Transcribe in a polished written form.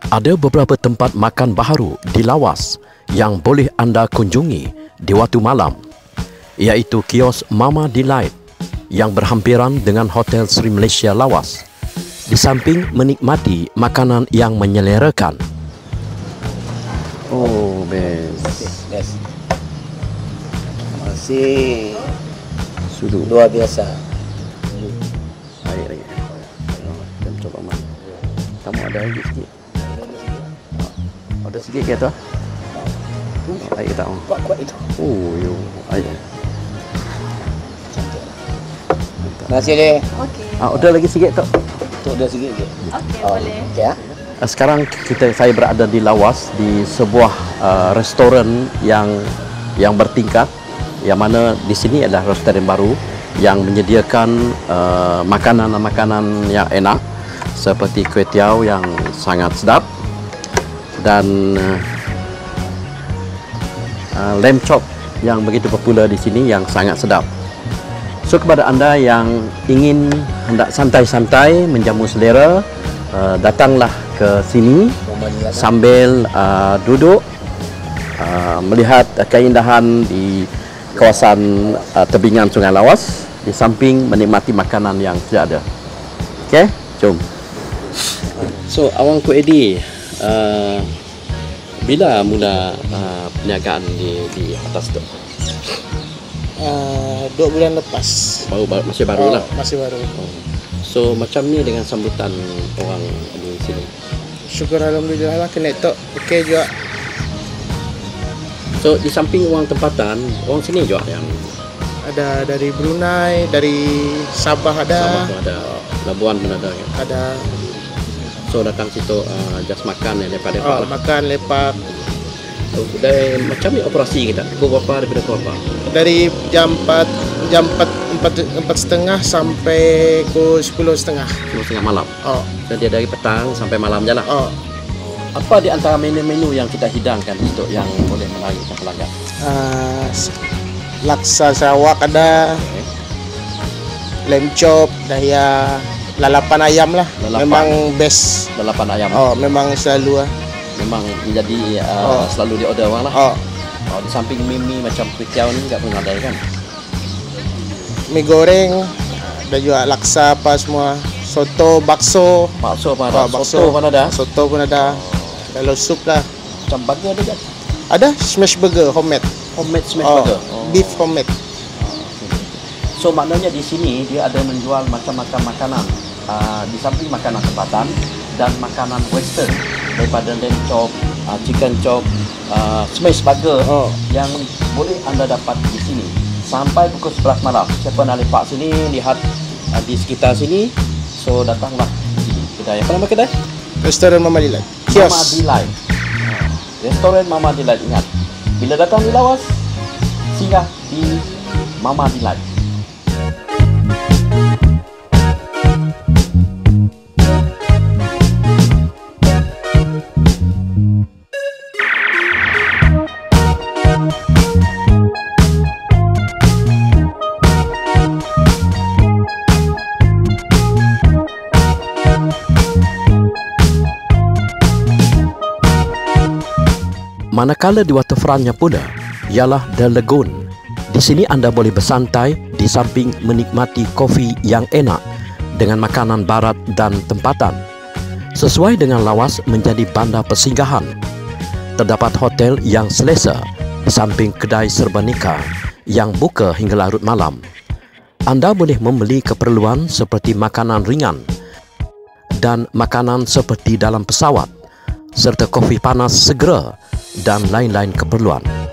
Ada beberapa tempat makan baharu di Lawas yang boleh anda kunjungi di waktu malam, iaitu kios Mama Delight yang berhampiran dengan Hotel Sri Malaysia Lawas, di samping menikmati makanan yang menyelerakan. Oh, best. Yes. Masih Sudu. luar biasa. Air. Dan coba mana? Kamu ada lagi sikit. Ada sikit ke tu? Air tak? Kuat itu. Oh, yo. Air. Terima kasih deh. Okey. Ada lagi sikit tak? Tok dah sikit je. Okey, boleh. Okey ya. Sekarang saya berada di Lawas, di sebuah restoran yang bertingkat, yang mana di sini adalah restoran baru yang menyediakan makanan-makanan yang enak seperti kuih tiaw yang sangat sedap dan lamb chop yang begitu popular di sini yang sangat sedap. So kepada anda yang ingin hendak santai-santai menjamu selera, datanglah ke sini sambil duduk melihat keindahan di kawasan tebingan Sungai Lawas, di samping menikmati makanan yang sudah ada. Okey, jom. So awang Ko Edi, bila mula perniagaan di atas tu? 2 bulan lepas. Masih baru lah. Masih baru. So macam ni dengan sambutan orang di sini. Syukur alhamdulillah lah, kena tok. Okey juga. So di samping orang tempatan, orang sini juga yang Ada dari Brunei, dari Sabah ada. Sabah pun ada, Labuan pun ada kan. Ada So datang situ just makan yang lepak-lepak lah. makan lepak So, dari macam ni operasi kita. Pukul berapa daripada pukul berapa? dari jam 4.30 sampai ke 10.30. 10.30 malam. Oh. Jadi dari petang sampai malam je lah. Oh. Apa di antara menu-menu yang kita hidangkan untuk yang boleh menarikkan pelanggan? Laksa Sarawak ada. Okay. Lamb chop, daya lalapan ayam lah. Lalapan. Memang best. Lalapan ayam. Oh, memang selalu lah. Memang menjadi selalu di order orang lah. Oh. Di samping mie macam kuih tiaw ni tak pun ada kan? Mie goreng, ada juga laksa apa semua. Soto, bakso. Bakso pun ada, Bakso. soto pun ada. Soto pun ada. Kalau sup lah. Macam burger ada tak? Ada smash burger homemade. Homemade smash burger. Beef homemade. So maknanya di sini dia ada menjual macam-macam makanan. Di samping makanan tempatan dan makanan western, daripada lamb chop, chicken chop, smash burger yang boleh anda dapat di sini sampai pukul 11 malam. Siapa nak lepak sini, lihat di sekitar sini, so datanglah di kedai. Apa nama kedai? Restoran Mama Delight. Mama Delight. Restoran Mama Delight. Ingat, bila datang di Lawas, singgah di Mama Delight. Manakala di waterfrontnya pula ialah The Lagoon. Di sini anda boleh bersantai di samping menikmati kopi yang enak dengan makanan barat dan tempatan. Sesuai dengan Lawas menjadi bandar persinggahan, terdapat hotel yang selesa di samping kedai serba nikah yang buka hingga larut malam. Anda boleh membeli keperluan seperti makanan ringan dan makanan seperti dalam pesawat, serta kopi panas segera dan lain-lain keperluan.